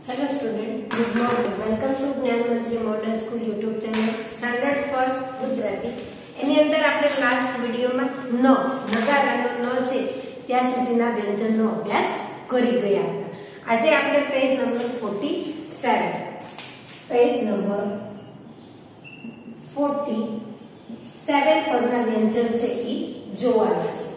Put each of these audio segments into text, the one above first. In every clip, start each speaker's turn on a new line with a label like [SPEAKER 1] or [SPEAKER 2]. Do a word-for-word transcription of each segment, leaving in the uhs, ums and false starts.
[SPEAKER 1] Hello student, good morning. Welcome to Gyan Mantri modern school YouTube channel standard first Gujarati. એની અંદર આપણે last વિડિયોમાં ન નગારાનો ન છે ત્યાં સુધીના વ્યંજનનો અભ્યાસ કરી ગયા હતા. આજે આપણે page number forty-seven page number forty-seven પરના વ્યંજન છે એ જોવાના છે.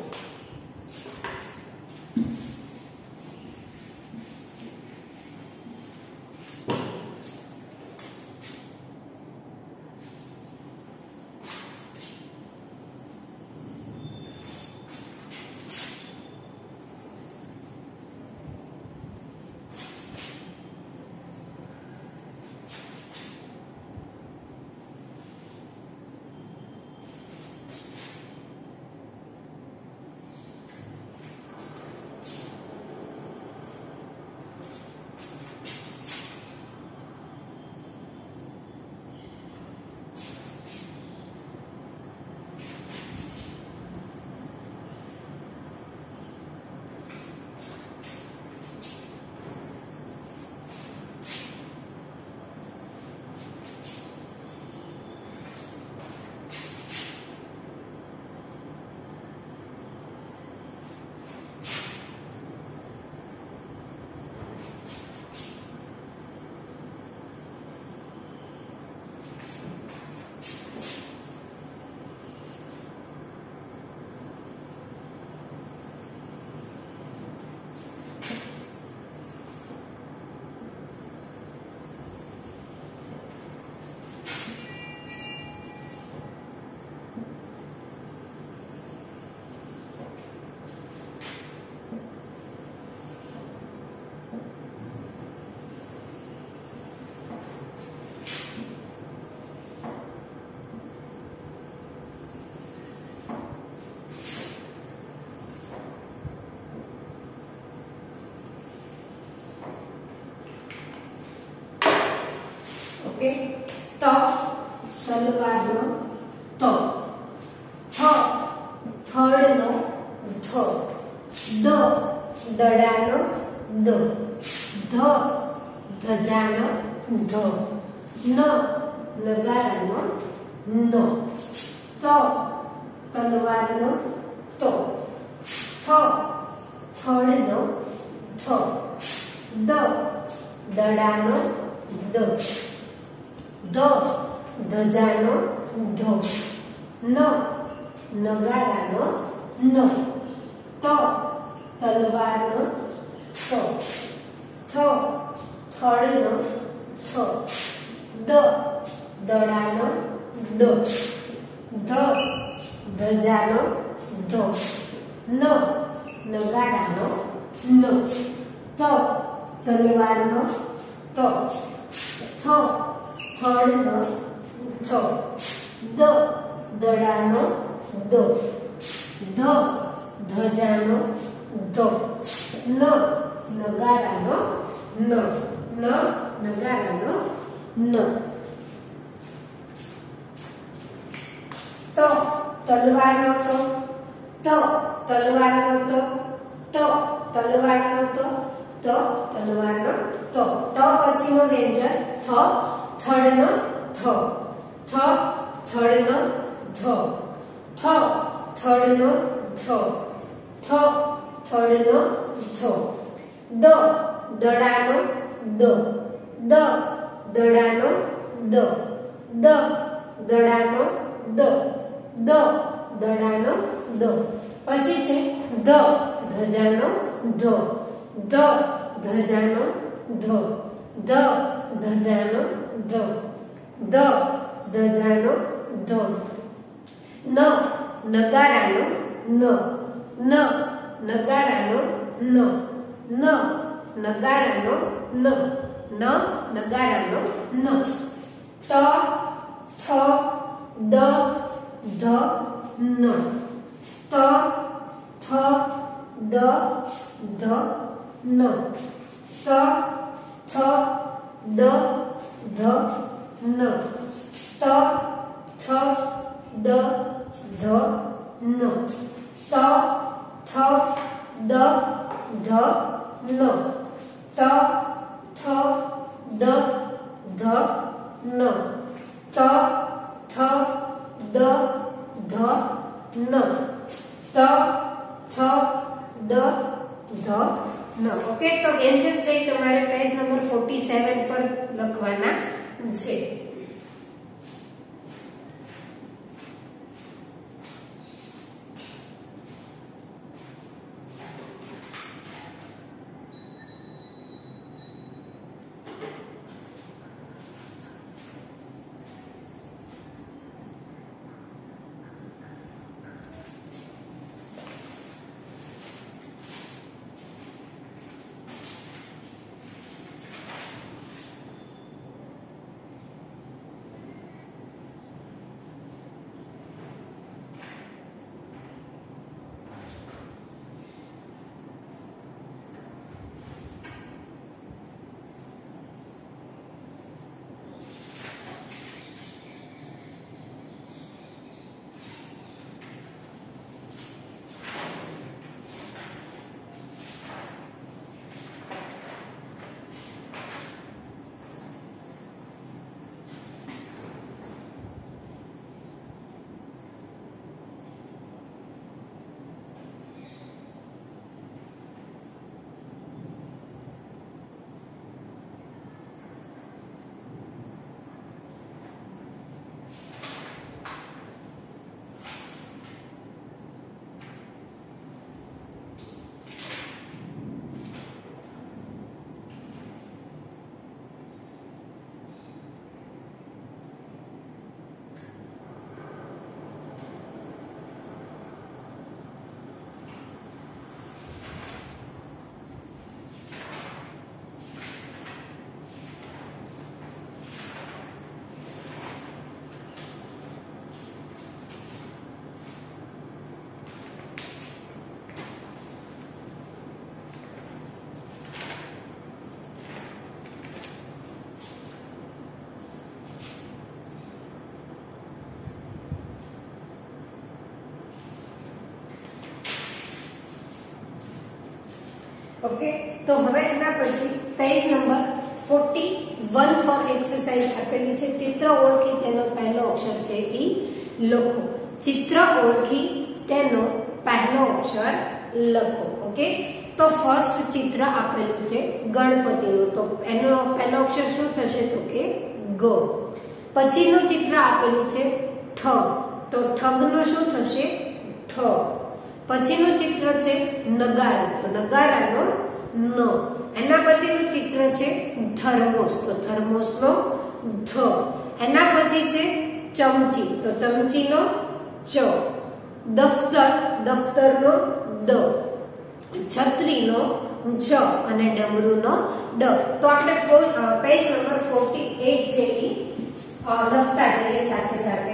[SPEAKER 1] ઓકે, તો તલવારનો તો, થ થડનો થ, દ દડાનો દ, ધ ધજાનો ધ, ન નગારાનો ન, ત તલવારનો તો, થ થડનો થ, દ દડાનો દ, ધ ધજાનો ધ, ન નગારાનો ન, ત તલવારનો ત, થ થડનો થ, દ દડાનો દ, ધ ધજાનો ધ, ન નગારાનો ન, ત તલવારનો ત, થ થડનો થ, દ દડાનો દ, ધ ધજાનો ધ, ન નગારાનો ન, ન નગારાનો ન, ત તલવારનો તો, ત તલવારનો તો, ત તલવારનો તો, ત તલવારનો તો, ત પછીનો વ્યંજન થ થડનો થ, થ થડનો ધ, થ થડનો થ, થ થડનો થ, દ દડાનો દ, દ દડાનો દ, દ દડાનો દ, દ દડાનો દ, પછી છે ધ ધજાનો ધ, ધ ધજાનો ધ, ધ ધજાનો ધ, ધ ધજાનો ધ, ન નગારાનો ન, ન નગારાનો ન, ન નગારાનો ન, ન નગારાનો ન, ત થ દ ધ ન, ત થ દ ધ ન, ત થ દ ધ ન, ત થ દ ધ ન, ત થ દ ધ ન, ત થ દ ધ ન ત થ દ ધ ન ત થ દ ધ ન ઓકે તો વ્યંજન છે તમારે પેજ નંબર સૈંતાલીસ પર લખવાના છે. ઓકે તો હવે એના પછી પેજ નંબર इकतालीस પર એક્સરસાઇઝ આપેલી છે. ચિત્ર ઓળખી તેનો પહેલો અક્ષર છે ઈ લખો. ચિત્ર ઓળખી તેનો પહેલો અક્ષર લખો. ઓકે તો ફર્સ્ટ ચિત્ર આપેલું છે ગણપતિનું, તો એનો પહેલો અક્ષર શું થશે તો કે ગ. પછીનું ચિત્ર આપેલું છે ઠગ, તો ઠગનો શું થશે ઠ. પછીનું ચિત્ર છે નગારું, તો નગારાનો ન. એના પછીનું ચિત્ર છે થર્મોસ, તો થર્મોસનો ધ. એના પછી છે ચમચી, તો ચમચીનો ચ. દફતર, દફતરનો દ. છત્રીનો જ અને ડમરૂનો ડ. તો આપણે પેજ નંબર અડતાલીસ છે એ લખતા જઈએ સાથે સાથે.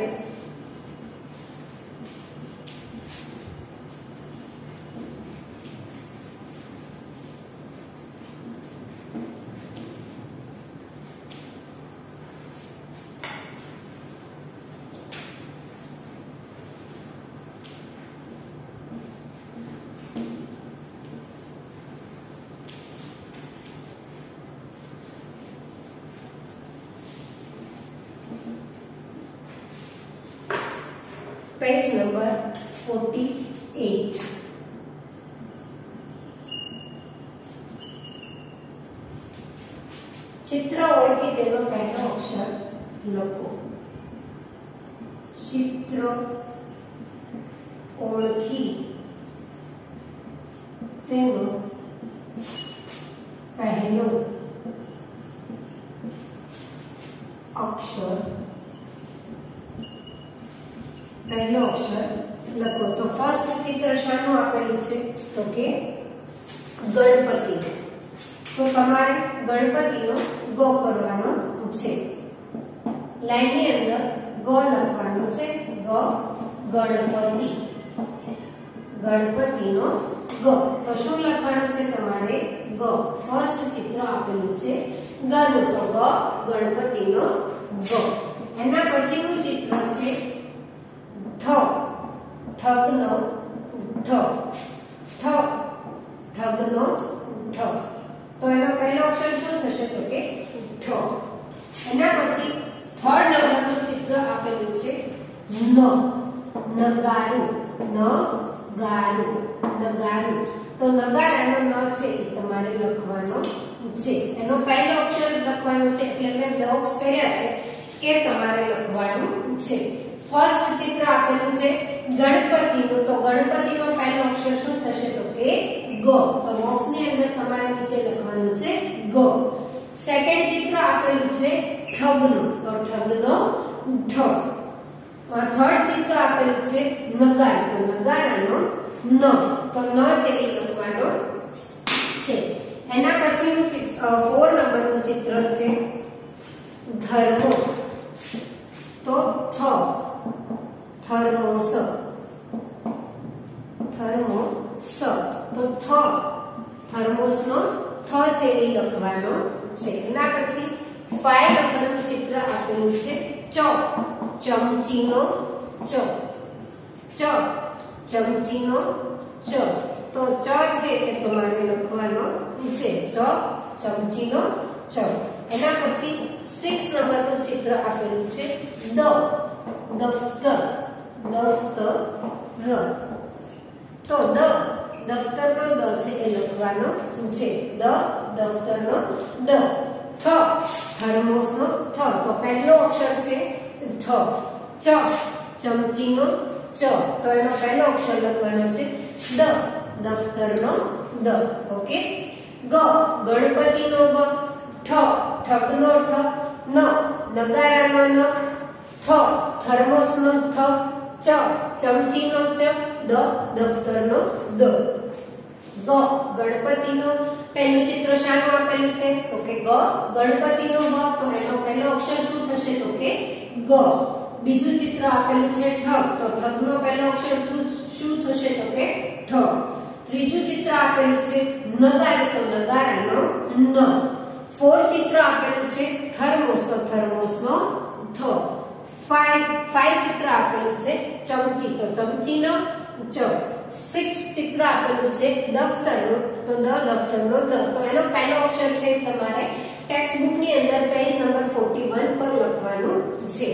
[SPEAKER 1] પેજ નંબર અડતાલીસ. ચિત્ર ઓળખી તેનો પહેલો અક્ષર લખો. ચિત્ર ઓળખી તેનો પહેલો અક્ષર પહેલો અક્ષર લખો. તો ફર્સ્ટ ચિત્ર શાનું આપેલું છે તો કે ગણપતિ. તો તમારે ગણપતિનો ગો કરવાનો છે. લાઈનની અંદર ગો લખવાનો છે. ગ ગણપતિ, ગણપતિનો ગ. તો શું લખવાનું છે તમારે ગ. ફર્સ્ટ ચિત્ર આપેલું છે ગનું, તો ગ ગણપતિનો ગ. એના પછીનું ચિત્ર છે ઠ, ઠગનો ઠ. ઠ ઠગનો ઠ. તો એનો પહેલો અક્ષર શું થશે તો કે ઠ. એના પછી થર્ડ નંબરનું ચિત્ર આપેલું છે ન, નગારું, નગારું, નગારું. તો નગારાનો ન છે એ તમારે લખવાનો છે. એનો પહેલો અક્ષર લખવાનો છે એટલે મેં બોક્સ કર્યા છે કે તમારે લખવાનું છે. ફર્સ્ટ ચિત્ર આપેલું છે ગણપતિનું. તો ગણપતિનો પહેલો અક્ષર શું થશે તો કે ગ. તો બોક્સની અંદર તમારે નીચે લખવાનું છે ગ. સેકન્ડ ચિત્ર આપેલું છે ઠગનું. તો ઠગનો ઠ. થર્ડ ચિત્ર આપેલું છે નગાર. તો નગારાનો ન. તો ન છે એ લખવાનો છે. એના પછીનું ફોર નંબરનું ચિત્ર છે થર્મોસ. તો થ, થર્મોસ, થર્મોસ. તો થ, થર્મોસનો થ છે એ લખવાનો છે. એના પછી ફાઈવ નંબરનું ચિત્ર આપેલું છે ચ, ચમચીનો ચ, ચ, ચમચીનો ચ. તો ચ છે એ તમારે લખવાનો છે. ચ, ચમચીનો ચ. એના પછી સિક્સ નંબરનું ચિત્ર આપેલું છે દ, દફતર, દફતર. તો દ, દફતરનો દ છે એ લખવાનો છે. દ, દફતરનો દ. થ, થર્મોસનો થ. તો પહેલો અક્ષર છે થ. ચ, ચમચીનો ચ. તો એનો પહેલો અક્ષર લખવાનો છે દ, દફતરનો દ. ઓકે. ગ, ગણપતિનો ગ. ઠ, ઠગનો ઠ. ન, નગારાનો ન. થ, થર્મોસનો થ. ચ, ચમચીનો ચ. દ, દફતરનો દ. ગ, ગણપતિનો પહેલું ચિત્ર શાનું આપેલું છે તો કે ગ, ગણપતિનો ગ. તો એનો પહેલો અક્ષર શું થશે તો કે ગ. બીજું ચિત્ર આપેલું છે ઠગ. તો ઠગનો પહેલો અક્ષર શું થશે તો કે ઠ. ત્રીજું ચિત્ર આપેલું છે નગાર. તો નગારાનો ન. ફોર્થ ચિત્ર આપેલું છે થર્મોસ. તો થર્મોસનો થ. ફાઈવ ફાઈવ ચિત્ર આપેલું છે ચમચી. તો ચમચીનો ચ. સિક્સ ચિત્ર આપેલું છે દફતરનું. તો દ, દફતરનો દ. તો એનો પહેલો અક્ષર છે તમારે ટેક્સ્ટ બુક ની અંદર પેજ નંબર ફોર્ટી વન પર લખવાનું છે.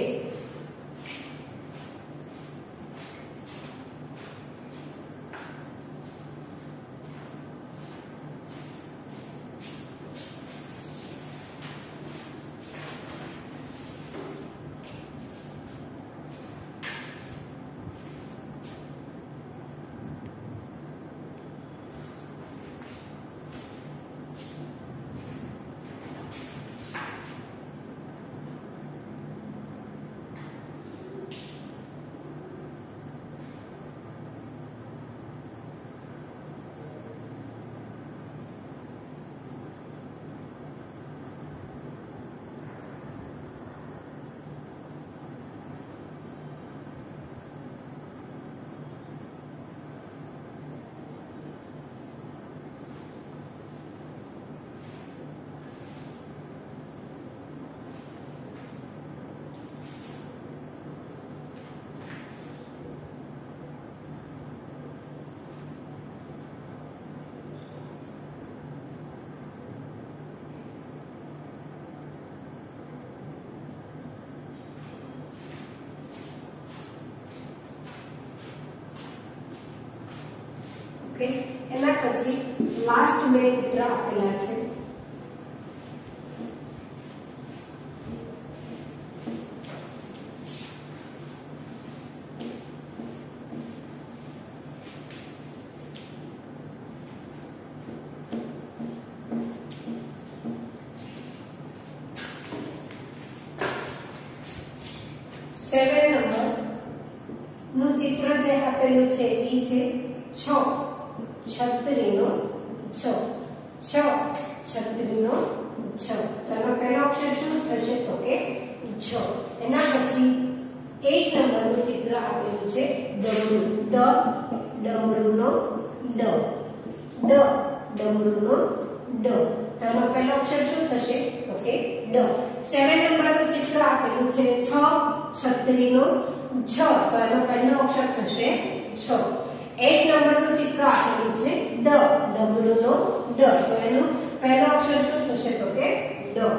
[SPEAKER 1] ઓકે. એના પછી લાસ્ટ બે ચિત્ર આપેલા છે. સેવન નંબર નું ચિત્ર જે આપેલું છે એ છે છ, છત્રીનો છ, છ, છત્રીનો છ. તો એનો પહેલો અક્ષર શું થશે તો કે છ. એના પછી એટ નંબરનું ચિત્ર આપેલું છે ડમરું. ડ, ડમરુનો ડ, ડ, ડમરુનો ડ. તો એનો પહેલો અક્ષર શું થશે તો કે ડ. સેવન નંબરનું ચિત્ર આપેલું છે છ, છત્રીનો છ. તો એનો પહેલો અક્ષર થશે છ. આઠ નંબરનું ચિત્ર આપેલું છે ડ, ડમરૂનો ડ. તો એનું પહેલો અક્ષર શું થશે તો કે ડ.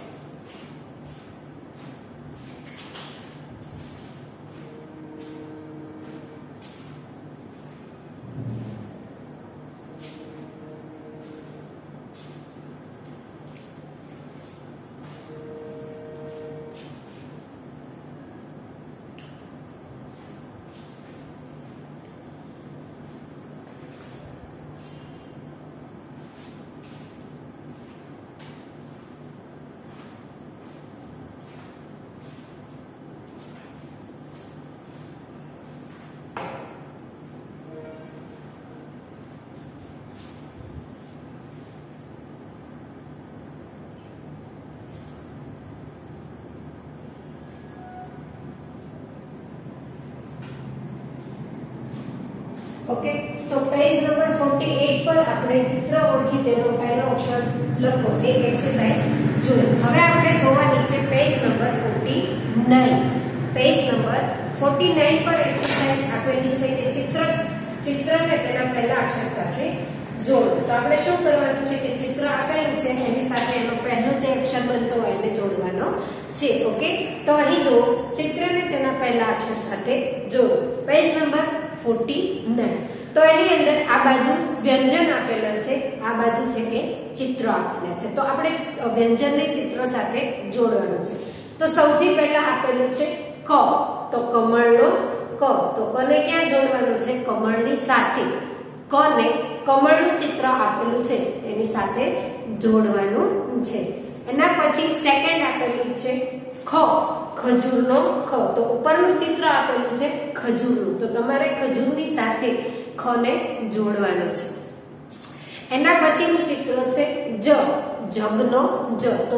[SPEAKER 1] ઓકે, તો પેજ નંબર અડતાલીસ પર આપણે ચિત્ર ઓળખી તેનો પહેલો અક્ષર લખો એ એક્સરસાઇઝ જોઈ. હવે આપણે જોવાની છે પેજ નંબર ઉનચાસ. પેજ નંબર ઉનચાસ પર એક્સરસાઇઝ આપેલી છે કે ચિત્ર ચિત્રને તેના પહેલા અક્ષર સાથે જોડો. તો આપણે શું કરવાનું છે કે ચિત્ર આપેલું છે એની સાથે એનો પહેલો જે અક્ષર બનતો હોય એને જોડવાનો છે. ઓકે, તો અહીં જો ચિત્રને તેના પહેલા અક્ષર સાથે જોડો. પેજ નંબર ઉનચાસ. તો એની અંદર આ બાજુ વ્યંજન આપેલા છે, આ બાજુ છે કે ચિત્ર આપેલા છે. તો આપણે વ્યંજનને ચિત્ર સાથે જોડવાનું છે. તો સૌથી પહેલા આપેલું છે ક, તો કમળનો ક. તો કને ક્યાં જોડવાનું છે? કમળની સાથે. કને કમળનું ચિત્ર આપેલું છે એની સાથે જોડવાનું છે. એના પછી સેકન્ડ આપેલું છે ખ, ખજૂરનો ખ. તો ઉપરનું ચિત્ર આપેલું છે ખજૂરનું, તો તમારે ખજૂરની સાથે ખને જોડવાનું છે. એના પછીનું ચિત્ર છે જ, જગનો જ. તો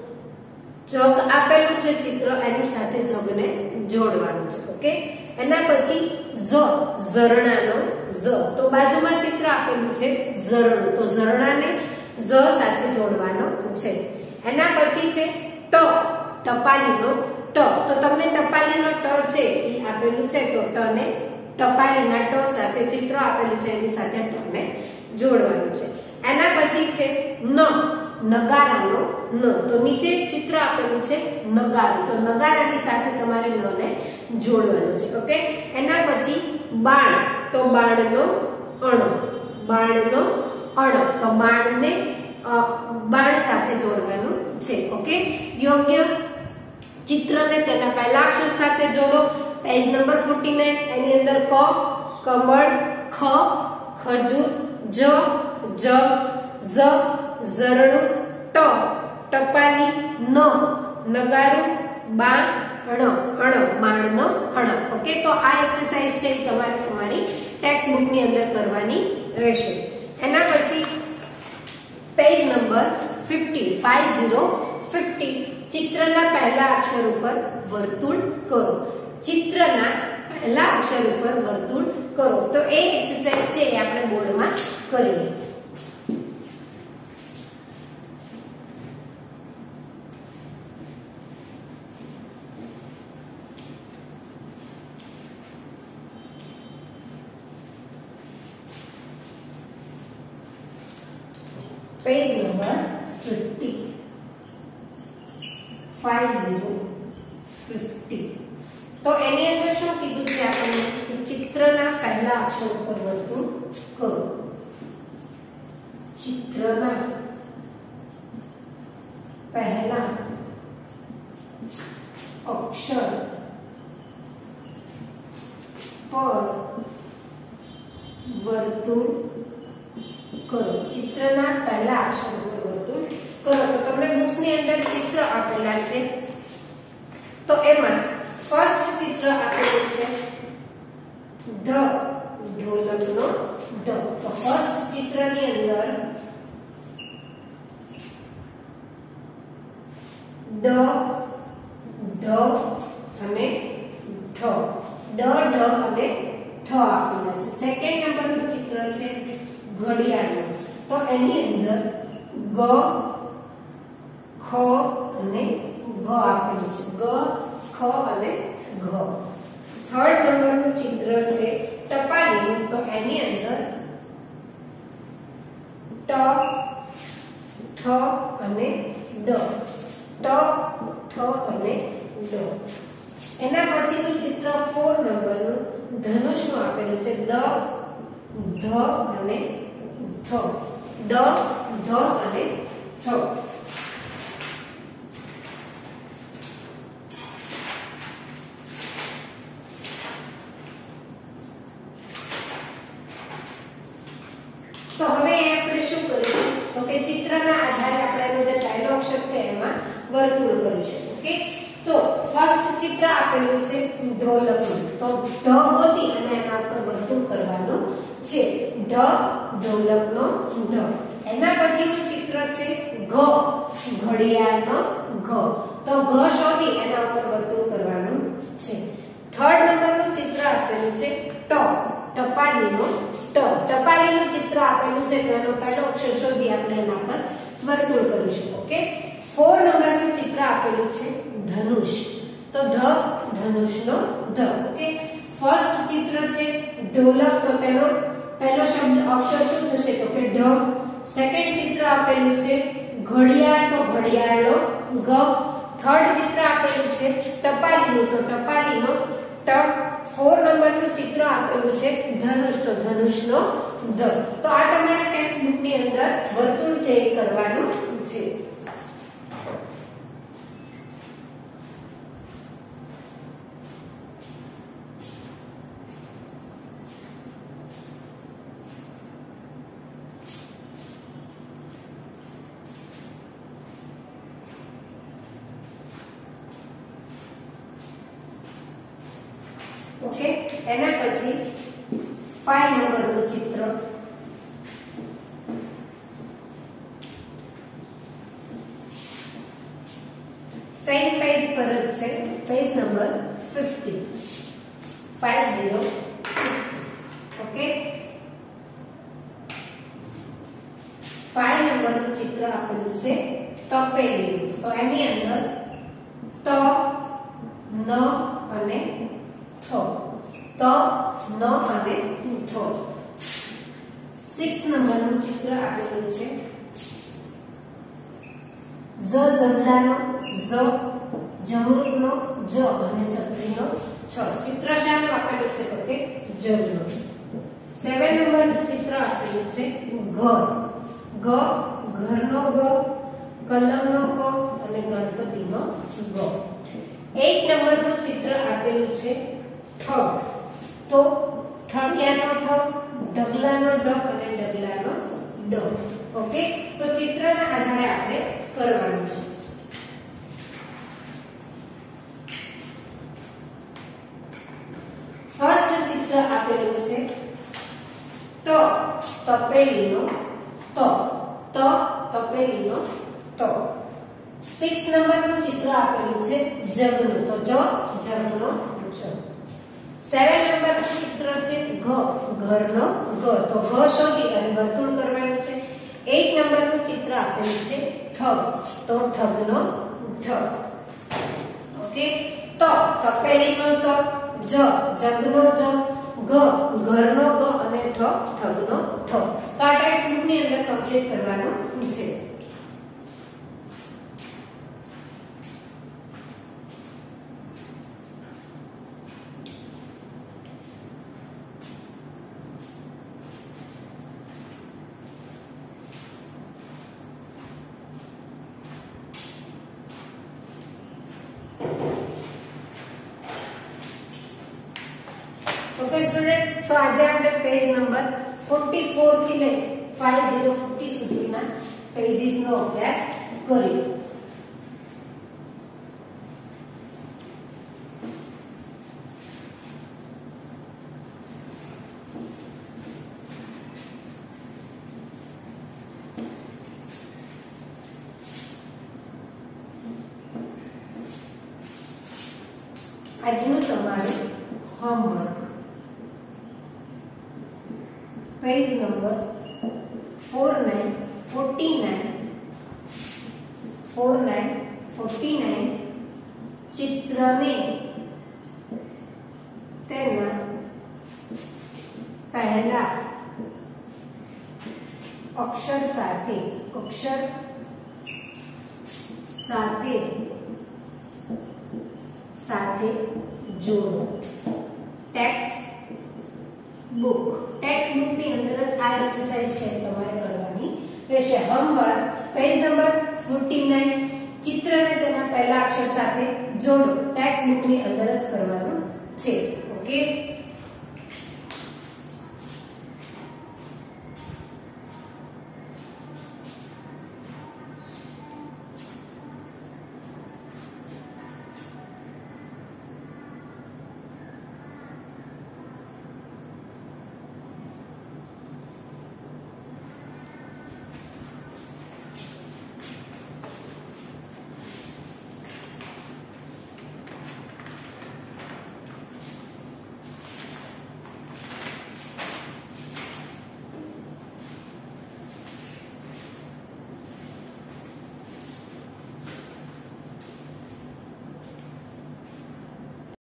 [SPEAKER 1] જગ આપેલું છે ચિત્ર એની સાથે જગને જોડવાનું છે. ઓકે, એના પછી ઝ, ઝરણાનો ઝ. તો બાજુમાં ચિત્ર આપેલું છે ઝરણું, તો ઝરણાને ઝ સાથે જોડવાનો છે. એના પછી છે ટ, ટપાલીનો ટ. તો તમને ટપાલીનો ટ છે એ આપેલું છે, તો ટ ને ટપાલીના ટ સાથે ચિત્ર આપેલું છે એની સાથે ટ ને જોડવાનું છે. એના પછી છે ન, નગારાનો ન. તો નીચે ચિત્ર આપેલું છે નગારું, તો નગારાની સાથે તમારે ન ને જોડવાનું છે. ઓકે, એના પછી બાણ, તો બાણનો અણ, બાણનો અણ. તો બાણને બાણ સાથે જોડવાનું છે. ઓકે, યોગ્ય ચિત્રને તેના પહેલા અક્ષર સાથે જોડો. Page number ઉનચાસ. એની અંદર ક, કમળ, ખ, ખજૂર, જ, જગ, ઝ, ઝરણું, ટ, ટપાલી, ન, નગારું, બાણ, અણ, અણ, બાણનો અણ. ઓકે, તો આ એક્સરસાઇઝ છે તમારે તમારી ટેક્સ્ટ બુક ની અંદર કરવાની રહેશે. એના પછી પેજ નંબર પચાસ, પચાસ. ચિત્રના પહેલા અક્ષર ઉપર વર્તુળ કરો. ચિત્રના પહેલા અક્ષર ઉપર વર્તુળ કરો. તો એ એક્સરસાઇઝ છે એ આપણે બોર્ડમાં કરીએ. પેજ નંબર પચાસ, પચાસ. તો એની અંદર શું કીધું છે આપણને કે ચિત્રના પહેલા અક્ષર ઉપર વર્તુળ કરો. ચિત્રના પહેલા અક્ષર પર વર્તુળ કરો. ચિત્રના પહેલા અક્ષર ઉપર વર્તુળ કરો. તો તમને બુક્સ ની અંદર ચિત્ર આપેલા છે, તો એમાં ફર્સ્ટ ચિત્ર આપેલું છે ઢ, ઢોલકનો ઢ. તો ફર્સ્ટ ચિત્રની અંદર ડ, ઢ અને ઠ, ડ, ઢ અને ઠ આપેલા છે. સેકન્ડ નંબરનું ચિત્ર છે ઘડિયાળનું. તો એની અંદર ગ, ખ અને ઘ આપેલું છે. ગ, ખ અને ઘ. થર્ડ નંબરનું ચિત્ર છે ટપાલીનું, તો એની અંદર ટ, ઠ અને ડ, ટ, ઠ અને ડ. એના પછીનું ચિત્ર ચાર નંબરનું ધનુષનું આપેલું છે દ, ધ અને થ, દ, ધ અને થ. તો હવે આપણે શું કરીશું તો કે ચિત્રના આધારે આપણે એનો જે પહેલો અક્ષર છે એમાં વર્તુળ કરીશું. ઓકે, તો ફર્સ્ટ ચિત્ર આપેલું છે ઢોલકનું, તો ઢ ગોતી અને એના પર વર્તુળ કરવાનું છે. ઢ, ઢોલકનો ઢ. એના પછીનું ચિત્ર છે ઘ, ઘડિયાળનો ઘ, તો ઘ શોધી એના ઉપર વર્તુળ કરવાનું છે. થર્ડ નંબરનું ચિત્ર આપેલું છે ટ, ટપાલીનો ટ. ટપાલીનું ચિત્ર આપેલું છે તો એનો પહેલો અક્ષર શોધી આપણે એના પર વર્તુળ કરીશું. ઓકે, ચાર નંબરનું ચિત્ર આપેલું છે ધનુષ, તો ધ, ધનુષનો ધ. ઓકે, ફર્સ્ટ ચિત્ર છે ઢોલક, તો તેનો પહેલો શબ્દ અક્ષર શું થશે તો કે ઢ. સેકન્ડ ચિત્ર આપેલું છે ઘડિયાળ, તો ઘડિયાળનો ગ. થર્ડ ચિત્ર આપેલું છે ટપાલીનું, તો ટપાલીનો ટ. ચાર નંબરનું ચિત્ર આપેલું છે ધનુષ, તો ધનુષનો ધ. તો આ તમારા ટેક્સ્ટ બુકની અંદર વર્તુળ છે એ કરવાનું છે. ઓકે, એના પછી પાંચ નંબરનું ચિત્ર સેમ પેજ પર જ છે, પેજ નંબર પચાસ, પચાસ. ઓકે, પાંચ નંબરનું ચિત્ર આપેલું છે તપેલી, તો એની અંદર ત, ન અને થ, ત, ન અને થ. છ નંબરનું ચિત્ર આપેલું છે જ, જમલાનો જ, જમરૂકનો જ અને છત્રીનો છ. ચિત્ર શાનું આપેલું છે તો કે જળનું. સાત નંબરનું ચિત્ર આપેલું છે ઘર, ગ, ઘરનો ગ, કલમનો ક અને ગણપતિનો ગ. આઠ નંબરનું ચિત્ર આપેલું છે ઠ, તો ઠળિયાનો ઠ, ઢગલાનો ઢ અને ડગલાનો ડ. ઓકે, તો ચિત્રના આધારે આપણે કરવાનું છે. ફર્સ્ટ ચિત્ર આપેલું છે ત, તપેલીનો ત, ત, તપેલીનો ત. છ નંબરનું ચિત્ર આપેલું છે જગનું, તો જ, જગનો જ. સાત નંબરનું ચિત્ર છે ઘ, ઘરનો ઘ, તો ઘ શોધી અને વર્તુળ કરવાનું છે. આઠ નંબરનું ચિત્ર આપેલું છે ઠગ, તો ઠગનો ઠ. ઓકે, ત, તપેલીનો ત, જ, જગનો જ, ગ, ઘરનો ગ અને ઠ, ઠગનો ઠ. તો આ ટેક્સ્ટ બુકની અંદર કમ્પ્લીટ કરવાનું છે. ઓકે સ્ટુડન્ટ, તો આજે આપણે પેજ નંબર ચૌવાલીસ થી લઈ પચાસ પચાસ સુધીના પેજીસનો અભ્યાસ કર્યો. આજનું તમારું હોમવર્ક પેજ નંબર ચાર નવ, ચિત્રને તેના અક્ષર સાથે અક્ષર સાથે સાથે જોડો. ટેક્સ્ટ બુક ટેક્સ્ટ બુક ની અંદર જ આ એક્સરસાઇઝ છે તમારે કરવાની રહેશે. હોમવર્ક પેજ નંબર ફોર્ટી-નાઇન ચિત્રને તેના પહેલા અક્ષર સાથે જોડો ટેક્સ્ટ બુક ની અંદર જ કરવાનું છે. ઓકે.